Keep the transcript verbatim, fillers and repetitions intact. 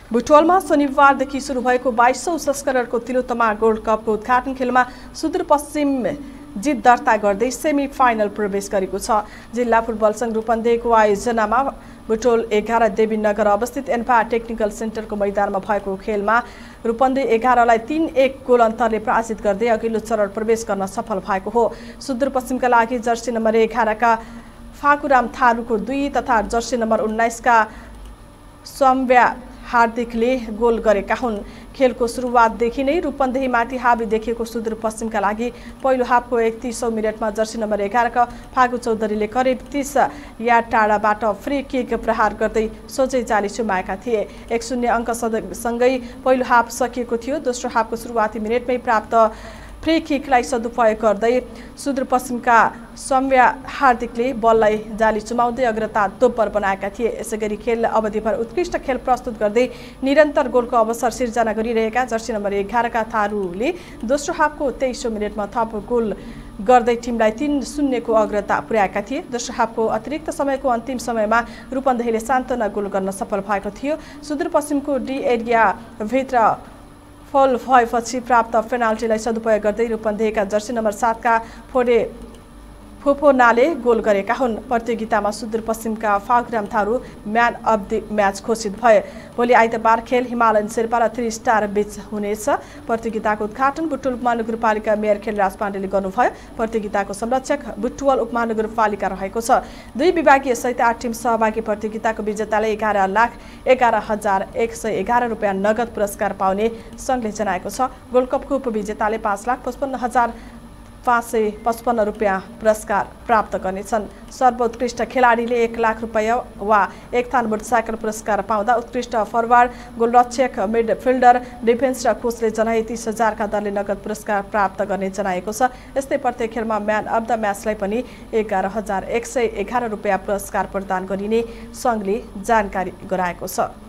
बुटवलमा शनिबारदेखि सुरु भएको बाइसौं संस्करणको तिलोत्तमा गोल्ड कपको उद्घाटन खेलमा सुदूरपश्चिम जित दर्ता गर्दै सेमी फाइनल प्रवेश गरेको छ। जिल्ला फुटबल संघ रूपन्देहीको आयोजनामा बुटवल एघार देवीनगर अवस्थित एन्फा टेक्निकल सेन्टरको मैदानमा भएको खेलमा रूपन्देही एघारलाई तीन एक गोल अन्तरले पराजित गर्दै अघिल्लो चरण प्रवेश गर्न सफल भएको हो। सुदूरपश्चिमका लागि जर्सी नम्बर एघार का फाकुराम थारूको दुई तथा जर्सी नम्बर उन्नाइस का सम्व्या हार्दिकले गोल गरेका हुन्। खेलको सुरुवातदेखि नै रूपन्देहीमाथि हावी देखिएको सुदूरपश्चिमका लागि पहिलो हाफको एकतीसौं मिनटमा जर्सी नम्बर एघारका फागु चौधरीले करिब तीस यार्ड टाढाबाट फ्री किक प्रहार गर्दै सोझै जाली चुमाएका थिए। एक शून्य अङ्कसँगै पहिलो हाफ सकिएको थियो। दोस्रो हाफको सुरुवाती मिनटमै प्राप्त फ्री किकलाई सदुपयोग गर्दै सुदूरपश्चिमका सम्व्या हार्दिकले बललाई जाली चुमाउँदै अग्रता दोब्बर बनाएका थिए। यसैगरी खेल अवधिभर उत्कृष्ट खेल प्रस्तुत गर्दै निरन्तर गोलको अवसर सिर्जना गरिरहेका जर्सी नम्बर एघारका थारूले दोस्रो हाफको तेइसौं मिनटमा थप गोल गर्दै टिमलाई तीन शून्यको अग्रता पुर्याएका थिए। दोस्रो हाफको अतिरिक्त समयको अन्तिम समयमा रूपन्देहीले सान्त्वना गोल गर्न सफल भएको थियो। सुदूरपश्चिमको डी एरियाभित्र फल भएपछि प्राप्त पेनाल्टीलाई सदुपयोग गर्दै रूपन्देहीका जर्सी नम्बर सात का फोडे फोफोनाले गोल गरेका हुन्। प्रतियोगितामा सुदूरपश्चिमका Phakuram Tharu man of the match घोषित भए। भोलि आइतबार खेल हिमालयन शेर्पा र थ्री स्टार बीच हुनेछ। प्रतियोगिताको उद्घाटन बुटवल उपमहानगरपालिका मेयर खेलराज पाण्डेले गर्नुभयो। प्रतियोगिताको संरक्षक बुटवल उपमहानगरपालिका रहेको छ। दुई विभागीय सहित आठ टिम सहभागी प्रतियोगिताको विजेताले एघार लाख एघार हजार एक सय एघार रुपियाँ नगद पुरस्कार पाउने सङ्घले जनाएको छ। गोल्ड कपको उपविजेताले पाँच लाख पचपन्न हजार पाँच सय पचपन्न रुपियाँ पुरस्कार प्राप्त गर्नेछन्। सर्वोत्कृष्ट खेलाडीले एक लाख रुपियाँ वा एक थान मोटरसाइकल पुरस्कार पाउँदा उत्कृष्ट फरवार्ड, गोलरक्षक, मिडफिल्डर, डिफेन्स र कोचले जनाए तीस हजारका दरले नगद पुरस्कार प्राप्त गर्ने जनाएको छ। यस्तै प्रत्येक खेलमा म्यान अफ द म्याचलाई पनि एघार हजार एक सय एघार रुपियाँ पुरस्कार प्रदान गरिने सङ्घले जानकारी गराएको छ।